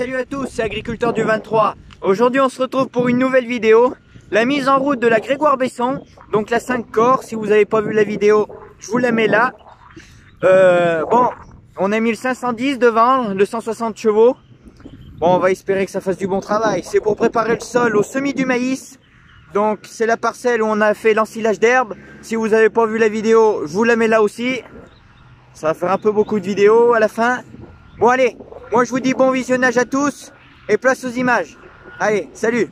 salut à tous, c'est Agriculteur du 23. Aujourd'hui on se retrouve pour une nouvelle vidéo. La mise en route de la Grégoire Besson, donc la 5 corps. Si vous n'avez pas vu la vidéo, je vous la mets là. Bon, on a mis le 510 devant, le 160 chevaux. Bon, on va espérer que ça fasse du bon travail. C'est pour préparer le sol au semis du maïs. Donc c'est la parcelle où on a fait l'ensilage d'herbe. Si vous n'avez pas vu la vidéo, je vous la mets là aussi. Ça va faire un peu beaucoup de vidéos à la fin. Bon allez, moi je vous dis bon visionnage à tous et place aux images. Allez, salut!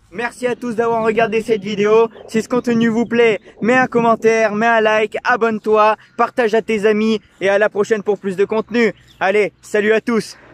Merci à tous d'avoir regardé cette vidéo. Si ce contenu vous plaît, mets un commentaire, mets un like, abonne-toi, partage à tes amis et à la prochaine pour plus de contenu. Allez, salut à tous!